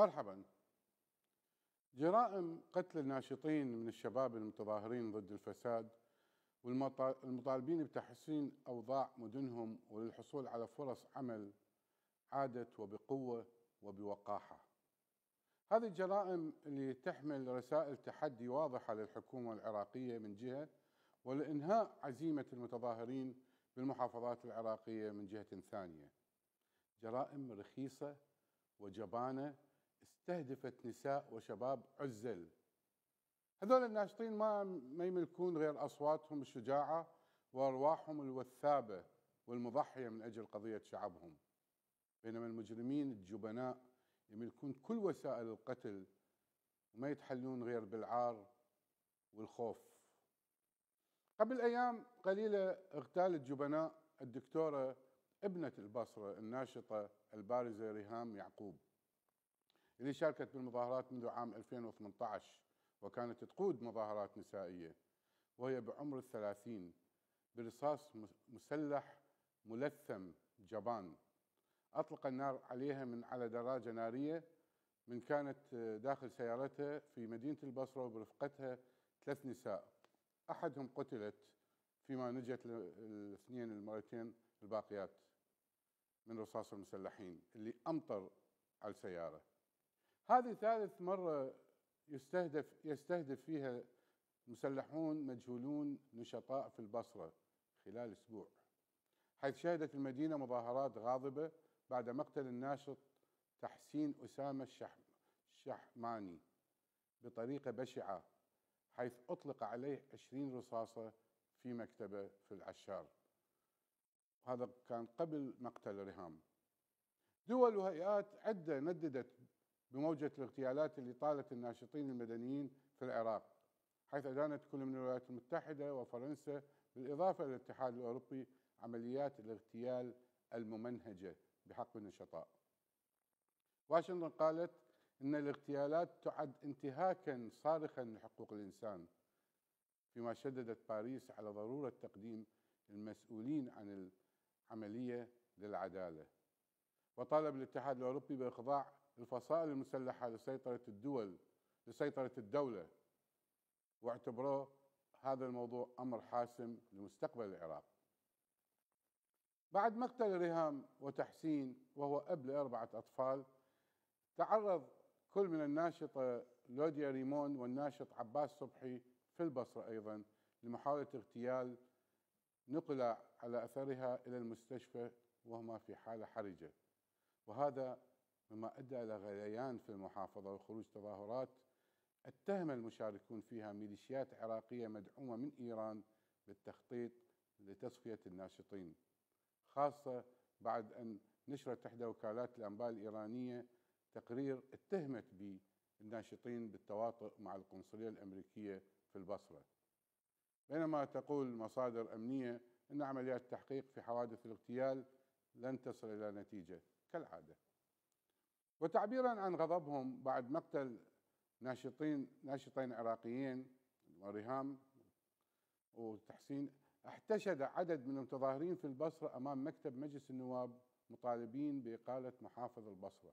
مرحبا. جرائم قتل الناشطين من الشباب المتظاهرين ضد الفساد والمطالبين بتحسين أوضاع مدنهم وللحصول على فرص عمل عادت وبقوة وبوقاحة. هذه الجرائم اللي تحمل رسائل تحدي واضحة للحكومة العراقية من جهة، ولإنهاء عزيمة المتظاهرين بالمحافظات العراقية من جهة ثانية. جرائم رخيصة وجبانة استهدفت نساء وشباب عزل. هذول الناشطين ما يملكون غير أصواتهم الشجاعة وأرواحهم الوثابة والمضحية من أجل قضية شعبهم، بينما المجرمين الجبناء يملكون كل وسائل القتل وما يتحلون غير بالعار والخوف. قبل أيام قليلة اغتالت جبناء الدكتورة ابنة البصرة الناشطة البارزة ريهام يعقوب، اللي شاركت بالمظاهرات منذ عام 2018 وكانت تقود مظاهرات نسائية وهي بعمر 30 برصاص مسلح ملثم جبان. أطلق النار عليها من على دراجة نارية من كانت داخل سيارتها في مدينة البصرة وبرفقتها 3 نساء، أحدهم قتلت فيما نجت الاثنين المرتين الباقيات من رصاص المسلحين اللي أمطر على السيارة. هذه ثالث مرة يستهدف فيها مسلحون مجهولون نشطاء في البصرة خلال أسبوع، حيث شهدت المدينة مظاهرات غاضبة بعد مقتل الناشط تحسين أسامة الشحماني بطريقة بشعة، حيث أطلق عليه 20 رصاصة في مكتبه في العشار. هذا كان قبل مقتل ريهام. دول وهيئات عدة نددت بموجة الاغتيالات اللي طالت الناشطين المدنيين في العراق، حيث أدانت كل من الولايات المتحدة وفرنسا بالإضافة إلى الاتحاد الأوروبي عمليات الاغتيال الممنهجة بحق النشطاء. واشنطن قالت إن الاغتيالات تعد انتهاكا صارخا لحقوق الإنسان، فيما شددت باريس على ضرورة تقديم المسؤولين عن العملية للعدالة. وطالب الاتحاد الأوروبي بإخضاع الفصائل المسلحة لسيطرة الدولة، واعتبروه هذا الموضوع أمر حاسم لمستقبل العراق. بعد مقتل ريهام وتحسين وهو أب ل4 أطفال، تعرض كل من الناشطة لوديا ريمون والناشط عباس صبحي في البصرة أيضا لمحاولة اغتيال، نقل على أثرها إلى المستشفى وهما في حالة حرجة، وهذا مما أدى إلى غليان في المحافظة وخروج تظاهرات اتهم المشاركون فيها ميليشيات عراقية مدعومة من إيران بالتخطيط لتصفية الناشطين، خاصة بعد أن نشرت إحدى وكالات الأنباء الإيرانية تقرير اتهمت بالناشطين بالتواطؤ مع القنصلية الأمريكية في البصرة، بينما تقول مصادر أمنية أن عمليات التحقيق في حوادث الاغتيال لن تصل إلى نتيجة كالعادة. وتعبيرا عن غضبهم بعد مقتل ناشطين عراقيين وريهام وتحسين، احتشد عدد من المتظاهرين في البصرة أمام مكتب مجلس النواب مطالبين بإقالة محافظ البصرة.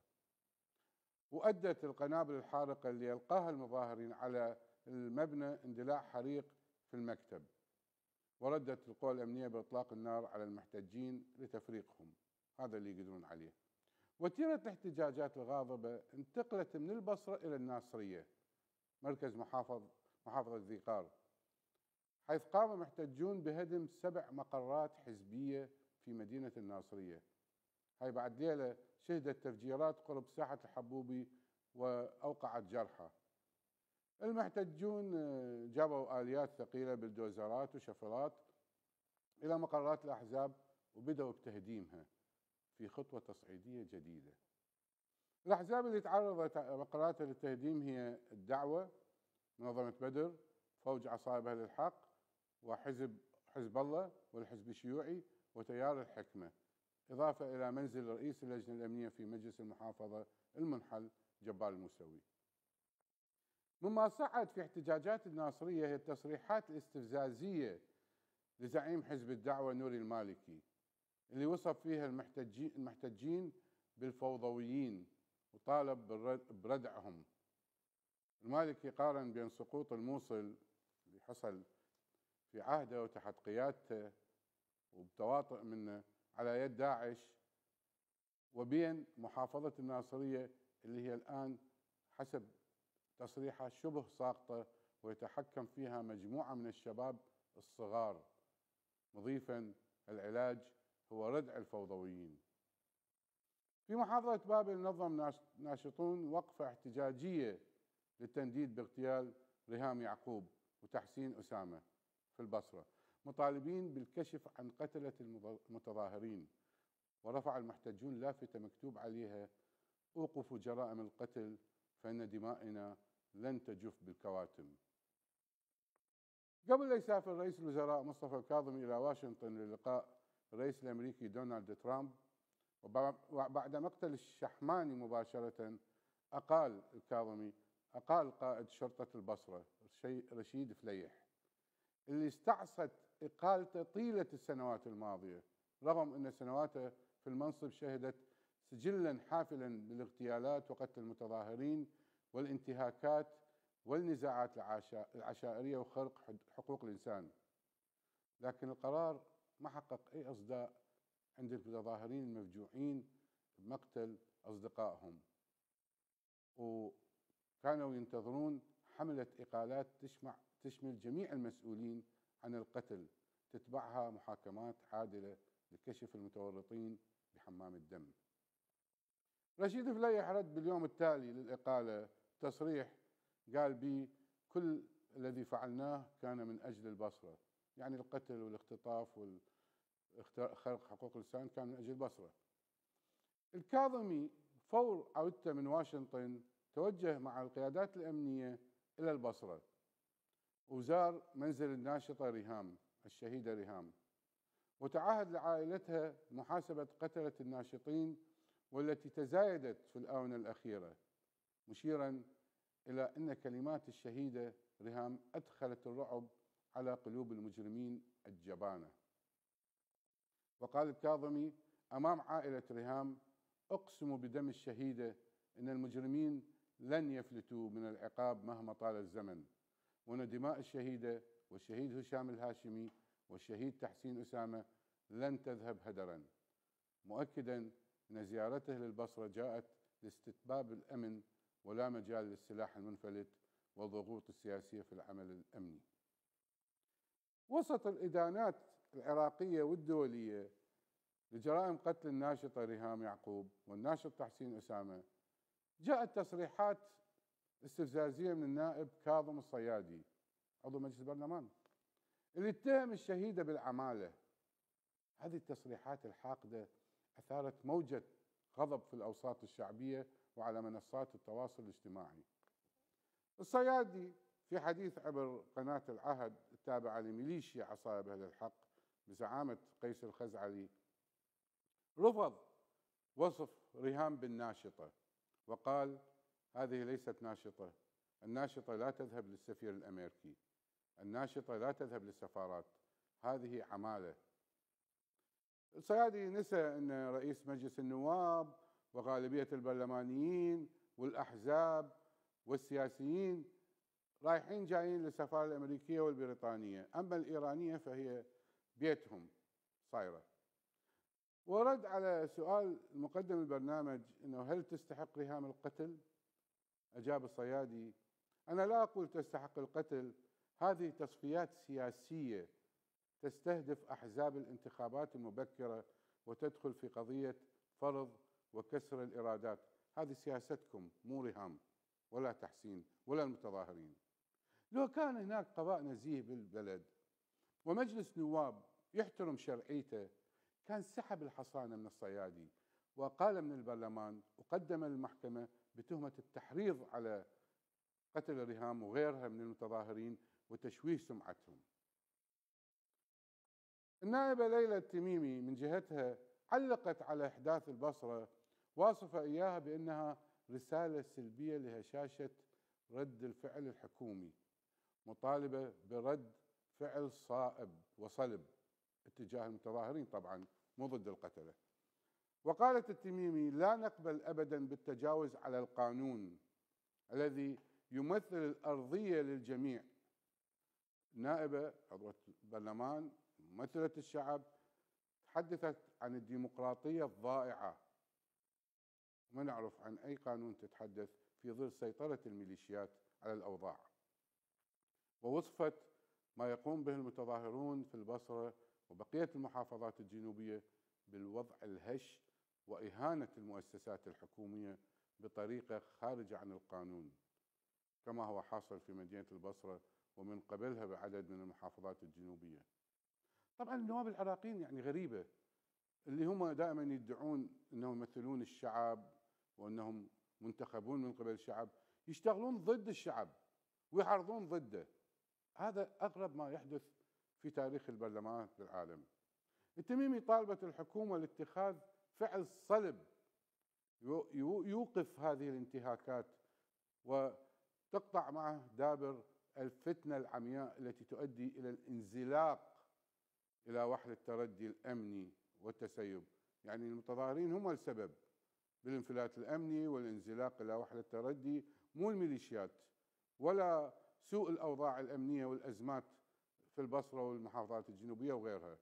وأدت القنابل الحارقة اللي يلقاها المظاهرين على المبنى اندلاع حريق في المكتب، وردت القوى الأمنية بإطلاق النار على المحتجين لتفريقهم، هذا اللي يقدرون عليه. وتيرة الاحتجاجات الغاضبة انتقلت من البصرة إلى الناصرية مركز محافظة ذي قار، حيث قام محتجون بهدم 7 مقرات حزبية في مدينة الناصرية. هاي بعد ليلة شهدت تفجيرات قرب ساحة الحبوبي وأوقعت جرحى. المحتجون جابوا آليات ثقيلة بالدوزرات وشفرات إلى مقرات الأحزاب وبدأوا بتهديمها في خطوة تصعيدية جديدة. الأحزاب اللي تعرضت مقراتها للتهديم هي الدعوة، منظمة بدر، فوج عصائب أهل الحق، وحزب الله والحزب الشيوعي وتيار الحكمة، إضافة إلى منزل رئيس اللجنة الأمنية في مجلس المحافظة المنحل جبال الموسوي. مما صعد في احتجاجات الناصرية هي التصريحات الاستفزازية لزعيم حزب الدعوة نوري المالكي، اللي وصف فيها المحتجين بالفوضويين وطالب بردعهم. المالكي قارن بين سقوط الموصل اللي حصل في عهده وتحت قيادته وبتواطؤ منه على يد داعش، وبين محافظة الناصرية اللي هي الآن حسب تصريحه شبه ساقطة ويتحكم فيها مجموعة من الشباب الصغار، مضيفا العلاج هو ردع الفوضويين. في محافظة بابل نظم ناشطون وقفة احتجاجية للتنديد باغتيال ريهام يعقوب وتحسين أسامة في البصرة، مطالبين بالكشف عن قتلة المتظاهرين. ورفع المحتجون لافتة مكتوب عليها: أوقفوا جرائم القتل فإن دمائنا لن تجف بالكواتم. قبل لا يسافر رئيس الوزراء مصطفى الكاظمي إلى واشنطن للقاء الرئيس الأمريكي دونالد ترامب، وبعد مقتل الشحماني مباشرة أقال قائد شرطة البصرة رشيد فليح، اللي استعصت إقالته طيلة السنوات الماضية، رغم أن سنواته في المنصب شهدت سجلا حافلا بالاغتيالات وقتل المتظاهرين والانتهاكات والنزاعات العشائرية وخرق حقوق الإنسان. لكن القرار ما حقق أي إصداء عند المتظاهرين المفجوعين بمقتل أصدقائهم، وكانوا ينتظرون حملة إقالات تشمل جميع المسؤولين عن القتل تتبعها محاكمات عادلة لكشف المتورطين بحمام الدم. رشيد فليح رد باليوم التالي للإقالة تصريح قال به: كل الذي فعلناه كان من أجل البصرة، يعني القتل والاختطاف وخرق حقوق الإنسان كان من أجل البصرة. الكاظمي فور عودته من واشنطن توجه مع القيادات الأمنية إلى البصرة وزار منزل الناشطة ريهام الشهيدة ريهام، وتعهد لعائلتها محاسبة قتلة الناشطين والتي تزايدت في الآونة الأخيرة، مشيرا إلى أن كلمات الشهيدة ريهام أدخلت الرعب على قلوب المجرمين الجبانة. وقال الكاظمي أمام عائلة ريهام: أقسم بدم الشهيدة أن المجرمين لن يفلتوا من العقاب مهما طال الزمن، وأن دماء الشهيدة والشهيد هشام الهاشمي والشهيد تحسين أسامة لن تذهب هدرا، مؤكدا أن زيارته للبصرة جاءت لاستتباب الأمن ولا مجال للسلاح المنفلت والضغوط السياسية في العمل الأمني. وسط الإدانات العراقية والدولية لجرائم قتل الناشطة ريهام يعقوب والناشط تحسين أسامة، جاءت تصريحات استفزازية من النائب كاظم الصيادي عضو مجلس البرلمان اللي اتهم الشهيدة بالعمالة. هذه التصريحات الحاقدة أثارت موجة غضب في الأوساط الشعبية وعلى منصات التواصل الاجتماعي. الصيادي في حديث عبر قناة العهد التابعة لميليشيا عصائب أهل الحق بزعامة قيس الخزعلي رفض وصف ريهام بالناشطة، وقال: هذه ليست ناشطة، الناشطة لا تذهب للسفير الأمريكي، الناشطة لا تذهب للسفارات، هذه عمالة. الصيادي نسى أن رئيس مجلس النواب وغالبية البرلمانيين والأحزاب والسياسيين رايحين جايين للسفارة الأمريكية والبريطانية، أما الإيرانية فهي بيتهم صايرة. ورد على سؤال مقدم البرنامج أنه هل تستحق ريهام القتل؟ أجاب الصيادي: أنا لا أقول تستحق القتل، هذه تصفيات سياسية تستهدف أحزاب الانتخابات المبكرة وتدخل في قضية فرض وكسر الإرادات، هذه سياستكم مو ريهام ولا تحسين ولا المتظاهرين. لو كان هناك قضاء نزيه بالبلد ومجلس نواب يحترم شرعيته كان سحب الحصانة من الصيادي وقال من البرلمان وقدم للمحكمة بتهمة التحريض على قتل ريهام وغيرها من المتظاهرين وتشويه سمعتهم. النائبة ليلى التميمي من جهتها علقت على إحداث البصرة، واصفة إياها بأنها رسالة سلبية لهشاشة رد الفعل الحكومي، مطالبة برد فعل صائب وصلب اتجاه المتظاهرين، طبعا مو ضد القتلة. وقالت التميمي: لا نقبل أبدا بالتجاوز على القانون الذي يمثل الأرضية للجميع. نائبة عضوة البرلمان ممثلة الشعب تحدثت عن الديمقراطية الضائعة، وما نعرف عن أي قانون تتحدث في ظل سيطرة الميليشيات على الأوضاع. ووصفت ما يقوم به المتظاهرون في البصرة وبقية المحافظات الجنوبية بالوضع الهش وإهانة المؤسسات الحكومية بطريقة خارجة عن القانون، كما هو حاصل في مدينة البصرة ومن قبلها بعدد من المحافظات الجنوبية. طبعا النواب العراقيين يعني غريبة، اللي هم دائما يدعون أنهم يمثلون الشعب وأنهم منتخبون من قبل الشعب، يشتغلون ضد الشعب ويحرضون ضده. هذا أغرب ما يحدث في تاريخ البرلمانات بالعالم. التميمي طالبت الحكومة لاتخاذ فعل صلب يوقف هذه الانتهاكات وتقطع معه دابر الفتنة العمياء التي تؤدي إلى الانزلاق إلى وحل التردي الأمني والتسيب. يعني المتظاهرين هم السبب بالانفلات الأمني والانزلاق إلى وحل التردي، مو الميليشيات ولا سوء الأوضاع الأمنية والأزمات في البصرة والمحافظات الجنوبية وغيرها.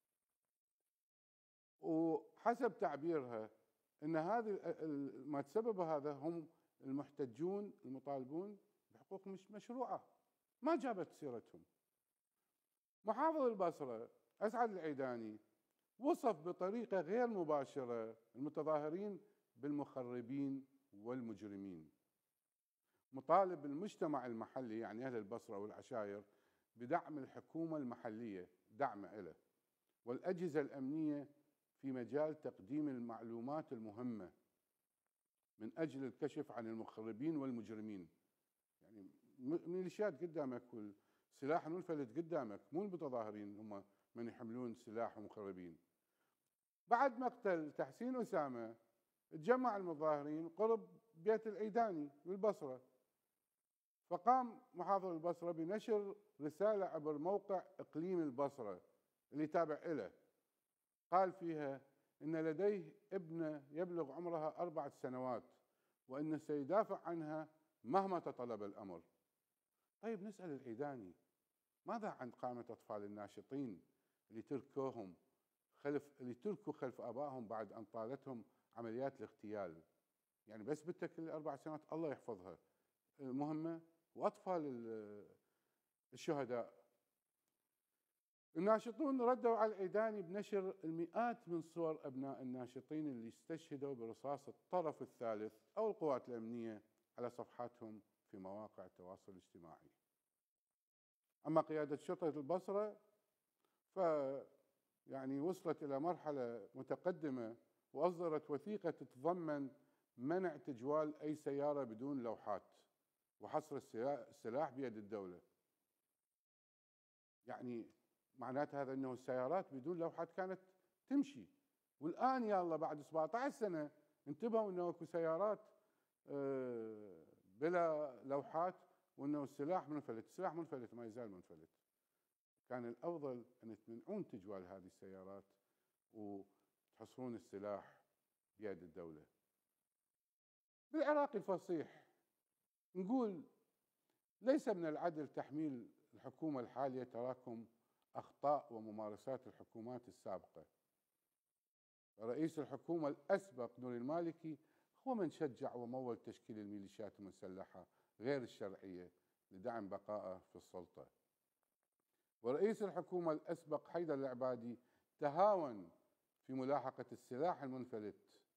وحسب تعبيرها أن هذه ما تسبب هذا هم المحتجون المطالبون بحقوق مش مشروعة ما جابت سيرتهم. محافظ البصرة أسعد العيداني وصف بطريقة غير مباشرة المتظاهرين بالمخربين والمجرمين، مطالب المجتمع المحلي يعني أهل البصرة والعشائر بدعم الحكومة المحلية، دعم له، والأجهزة الأمنية في مجال تقديم المعلومات المهمة من أجل الكشف عن المخربين والمجرمين. يعني ميليشيات قدامك والسلاح المنفلت قدامك، مو المتظاهرين هم من يحملون سلاح ومخربين. بعد مقتل تحسين أسامة تجمع المتظاهرين قرب بيت العيداني بالبصرة، فقام محافظ البصرة بنشر رسالة عبر موقع إقليم البصرة اللي تابع له، قال فيها إن لديه ابنة يبلغ عمرها 4 سنوات وإنه سيدافع عنها مهما تطلب الأمر. طيب نسأل العيداني: ماذا عن قائمة أطفال الناشطين اللي تركوا خلف آبائهم بعد أن طالتهم عمليات الاغتيال؟ يعني بس بنتك ال4 سنوات الله يحفظها مهمة، وأطفال الشهداء. الناشطون ردوا على العيداني بنشر المئات من صور أبناء الناشطين اللي استشهدوا برصاص الطرف الثالث أو القوات الأمنية على صفحاتهم في مواقع التواصل الاجتماعي. أما قيادة شرطة البصرة يعني وصلت إلى مرحلة متقدمة وأصدرت وثيقة تتضمن منع تجوال أي سيارة بدون لوحات وحصر السلاح بيد الدولة. يعني معناتها هذا أنه السيارات بدون لوحات كانت تمشي، والآن يا الله بعد 17 سنة انتبهوا أنه اكو سيارات بلا لوحات وأنه السلاح منفلت. السلاح منفلت، ما يزال منفلت. كان الأفضل أن تمنعون تجوال هذه السيارات وتحصرون السلاح بيد الدولة. بالعراقي الفصيح نقول: ليس من العدل تحميل الحكومة الحالية تراكم أخطاء وممارسات الحكومات السابقة. رئيس الحكومة الأسبق نوري المالكي هو من شجع ومول تشكيل الميليشيات المسلحة غير الشرعية لدعم بقائه في السلطة. ورئيس الحكومة الأسبق حيدر العبادي تهاون في ملاحقة السلاح المنفلت.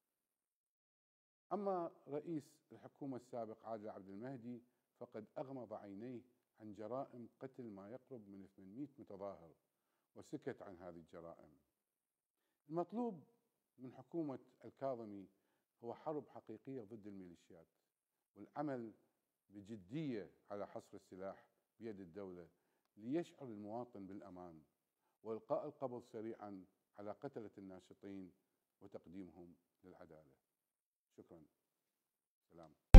أما رئيس الحكومة السابق عادل عبد المهدي فقد أغمض عينيه عن جرائم قتل ما يقرب من 800 متظاهر وسكت عن هذه الجرائم. المطلوب من حكومة الكاظمي هو حرب حقيقية ضد الميليشيات والعمل بجدية على حصر السلاح بيد الدولة ليشعر المواطن بالأمان، وإلقاء القبض سريعا على قتلة الناشطين وتقديمهم للعدالة. شكرا. سلام.